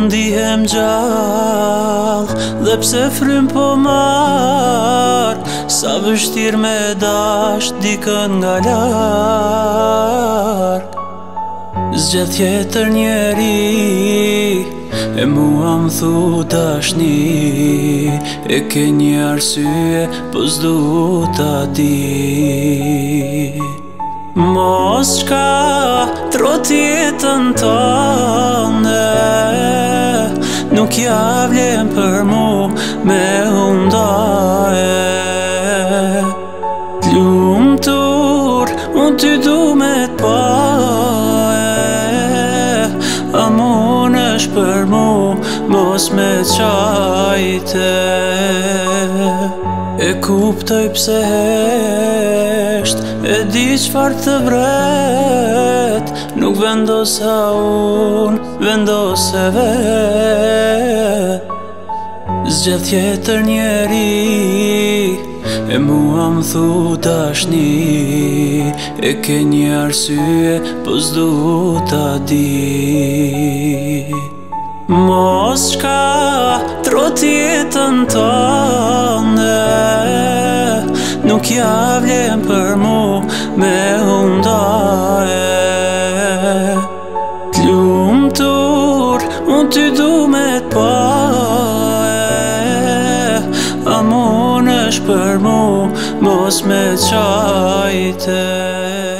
ndihem gjall dhe pse frym po marr, sa vështir me dash dikën nga larg. Zgjedh tjetër njeri e mua m'thu dashni, e ke një arsye po s'du ta di. Mos qka trot jetën tënde, nuk ja vlen për mu me hundaje. T'lumtur, unë ty du me t'paje, a munesh për mu mos me qajte. E kuptoj pse hesht, e di qfar të vret, nuk vendosa unë, vendose vet. Zgjedh tjetër njeri e mua m'thu dashni, e ke një arsye po s'du ta di. Mos qka trot jetën tënde, nuk ja vlen për mu me hundaje. T'lumtur, unë ty du me t'paje, a munesh për mu mos me qajte.